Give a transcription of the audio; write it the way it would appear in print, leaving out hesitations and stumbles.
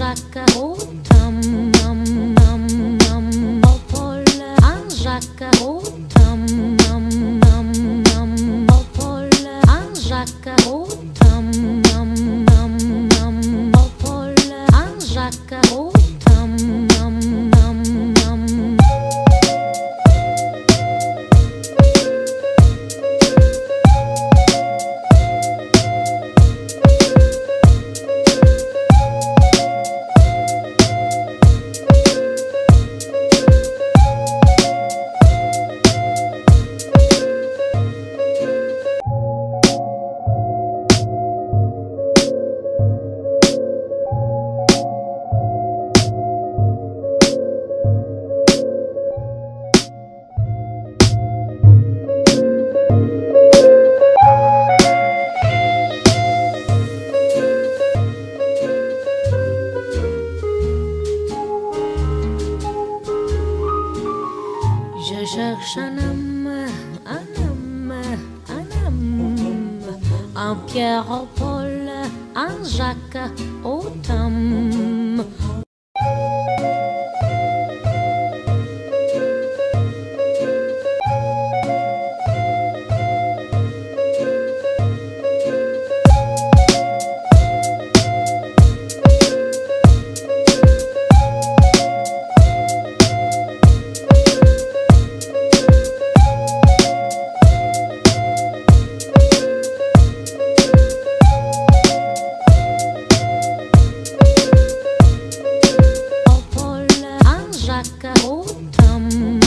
Jacques au tam nam nam nam au Paul, un Jacques au tam nam nam nam au Paul, un Jacques au tam nam nam nam au Paul, un Jacques au tam nam nam nam. Je cherche un homme, un homme, un homme, un Pierre au Paul, un Jacques au Tom. Jacques au Tom.